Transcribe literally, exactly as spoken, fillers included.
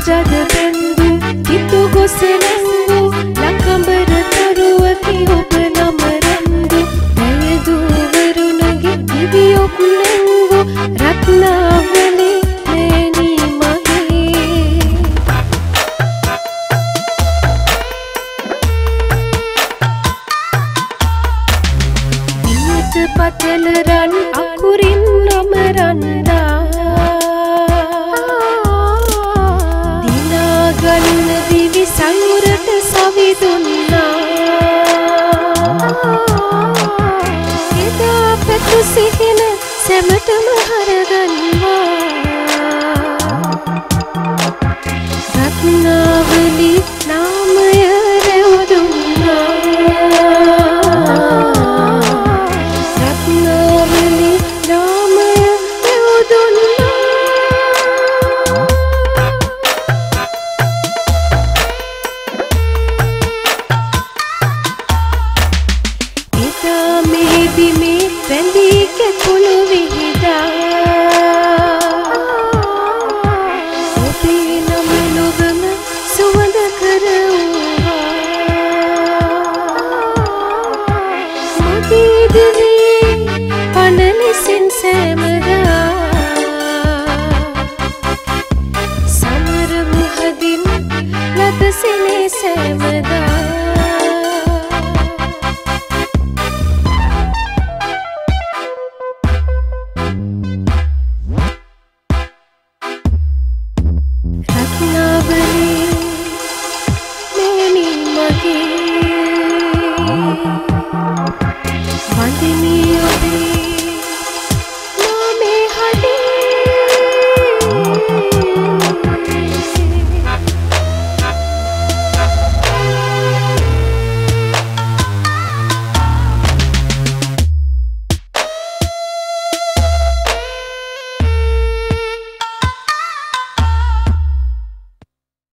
ජද බැන්දු කිතු ගොසෙනංගු ලකඹර තරුවකි ඔබ නම රැන්දු පැයදු වරුණගේ දිවියොක් නැංගු රත්නාවලි නෑනී මගේ දිනත පතල රන් අකුරින් නම රන්දා ගන්න දිවි සංවරට සවි දුන්නා එදා පැතු සිහින සැමටම හරගන්වා රත්නාවලි නාමය රැවුදුන්නා රත්නාවලි නාමය රැවුදුන්නා බැඳී කැකුළු විහිදා